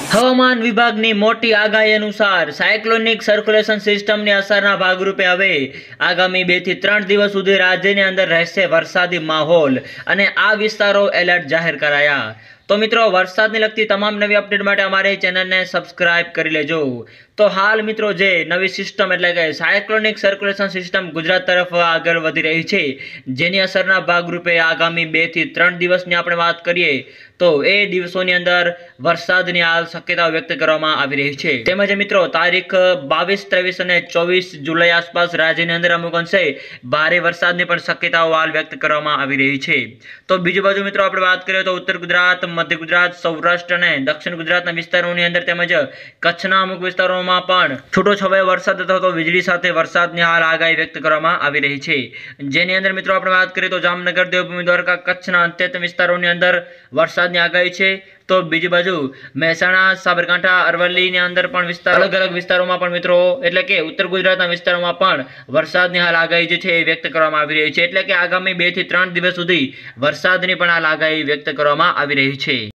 હવામાન વિભાગની મોટી આગાહી અનુસાર સાયક્લોનિક સર્ક્યુલેશન સિસ્ટમની અસરના ભાગરૂપે હવે આગામી 2 થી 3 દિવસ સુધી રાજ્યની અંદર રહેશે વરસાદી માહોલ અને આ વિસ્તારો એલર્ટ જાહેર કરાયા। તો મિત્રો વરસાદને લગતી તમામ નવી અપડેટ માટે અમારી ચેનલને સબસ્ક્રાઇબ કરી લેજો। તો હાલ મિત્રો જે નવી સિસ્ટમ એટલે કે સાયક્લોનિક સર્ક્યુલેશન સિસ્ટમ ગુજરાત તરફ આગળ વધી રહી છે, જેની અસરના ભાગરૂપે આગામી 2 થી 3 દિવસની આપણે વાત કરીએ તો એ દિવસોની અંદર વરસાદની હાલ શક્યતાઓ વ્યક્ત કરવામાં આવી રહી છે। તેમજ મિત્રો તારીખ 22, 23 અને 24 જુલાઈ આસપાસ રાજ્યની અંદર અમુક અંશે ભારે વરસાદની પણ શક્યતાઓ હાલ વ્યક્ત કરવામાં આવી રહી છે। તો બીજી બાજુ મિત્રો આપણે વાત કરીએ તો ઉત્તર ગુજરાત, મધ્ય ગુજરાત, સૌરાષ્ટ્ર અને દક્ષિણ ગુજરાતના વિસ્તારોની અંદર તેમજ કચ્છના અમુક વિસ્તારોમાં પણ છૂટોછવાયો વરસાદ અથવા તો વીજળી સાથે વરસાદની હાલ આગાહી વ્યક્ત કરવામાં આવી રહી છે। જેની અંદર મિત્રો આપણે વાત કરીએ તો જામનગર, દેવભૂમિ, દ્વારકા, કચ્છના અંત્યત વિસ્તારોની અંદર વરસાદની આગાહી છે। તો બીજી બાજુ મહેસાણા, સાબરકાંઠા, અરવલ્લીની અંદર પણ અલગ અલગ વિસ્તારોમાં પણ મિત્રો એટલે કે ઉત્તર ગુજરાતના વિસ્તારોમાં પણ વરસાદની હાલ આગાહી જે છે એ વ્યક્ત કરવામાં આવી રહી છે। એટલે કે આગામી 2 થી 3 દિવસ સુધી વરસાદની પણ હાલ આગાહી વ્યક્ત કરવામાં આવી રહી છે।